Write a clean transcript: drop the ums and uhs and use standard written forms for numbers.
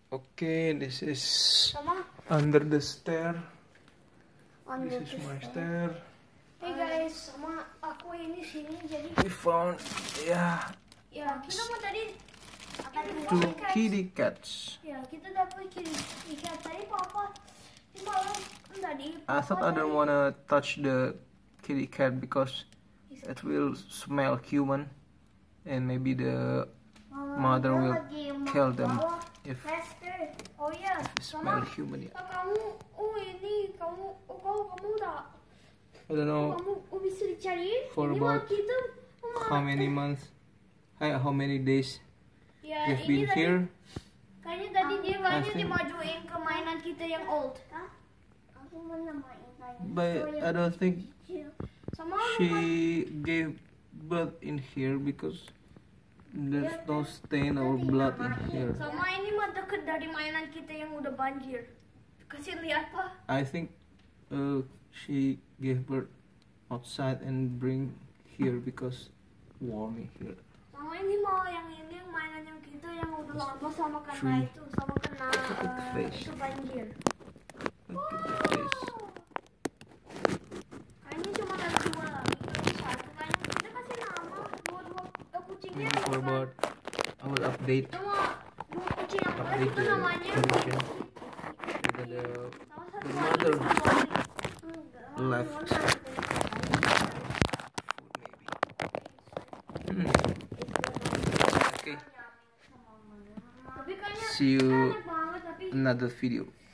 Okay, this is Sama under the stair. under This is the my stair. stair. Hey guys, sama aku ini sini jadi We found, yeah, ya kita mau tadi two kitty cats. ya kita dapat kitty cat tadi papa di malam tadi. I thought I don't wanna touch the kitty cat because it will smell human, and maybe the mother will kill them if Oh ya, it smell human. Yeah. kamu ini kamu udah I don't know kamu bisa dicariin for ini about kita how many months, how many days ya, they've ini been tadi, here. kayaknya tadi dia kayaknya think- dimajuin ke mainan kita yang old. Aku mana mainan. But I don't think Sama she gave birth in here because there's no stain or blood in here. sama ini mah deket dari mainan kita yang udah banjir. Kasih lihat pak. I think she gave birth outside and bring here because warm in here. Sama ini mah yang ini yang mainan yang kita yang udah lama sama kena Tree. itu sama kena face. itu banjir. Look at the face. Kayaknya cuma ada dua lagi. Kalau satu kayaknya kita kasih nama dua kucingnya. Maybe for about I will update Cuma dua kucing yang lain update itu the namanya. condition whether the mother left food maybe. Okay, Tapi kayaknya see you enak banget tapi another video.